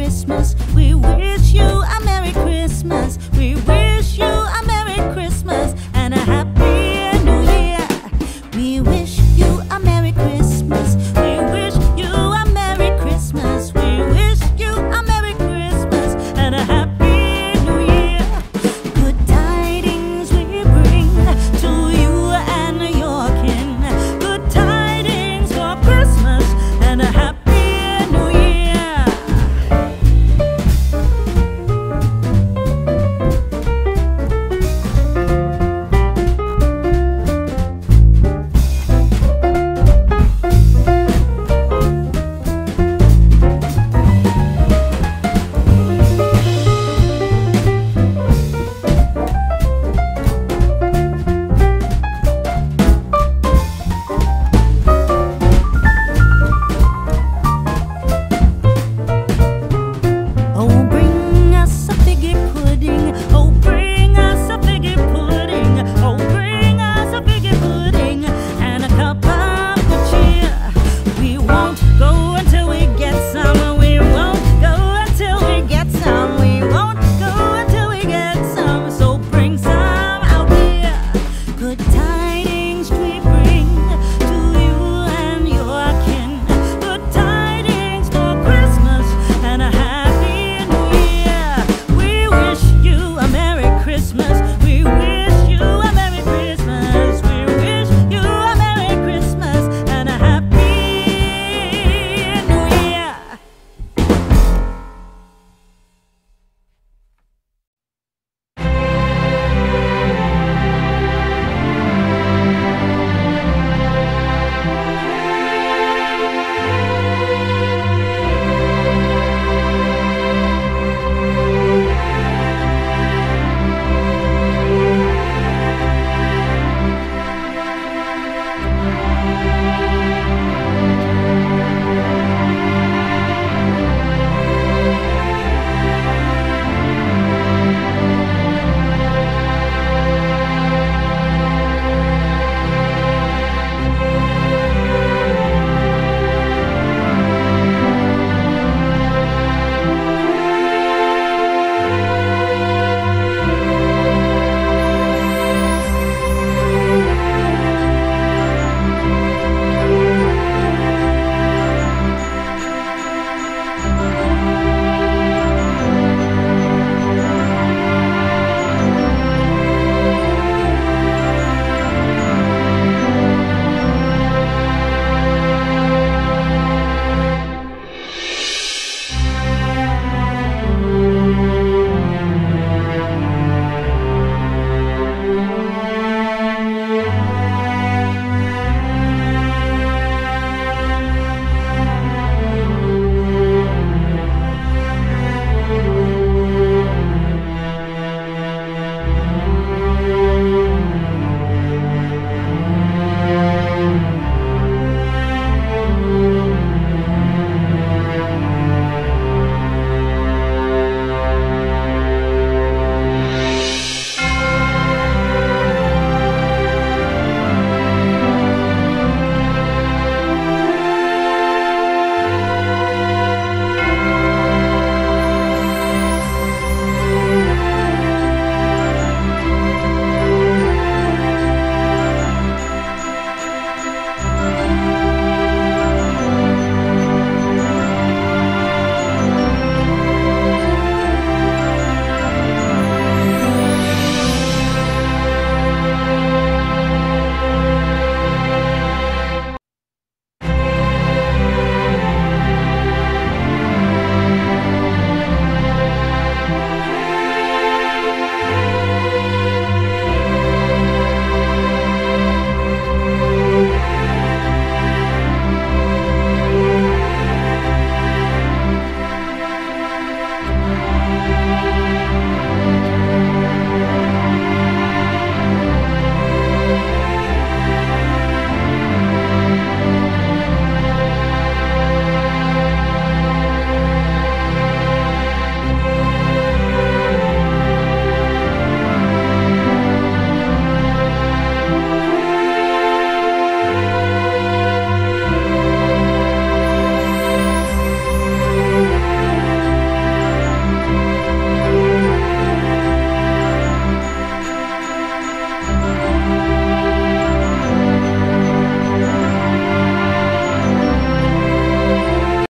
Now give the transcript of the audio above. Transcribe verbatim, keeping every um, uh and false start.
Christmas. We wish you a Merry Christmas. We wish you a Merry Christmas and a Happy New Year. We wish you a Merry Christmas. We wish you a Merry Christmas. We wish you a Merry Christmas and a Happy New Year. Good tidings we bring to you and your kin. Good tidings for Christmas and a Happy New Year. Oh, bring us a figgy pudding. Oh, bring us a figgy pudding. Oh, bring us a figgy pudding and a cup of good cheer. We won't go until we get some. We won't go until we get some. We won't go until we get some. So bring some out here. Good tidings we bring.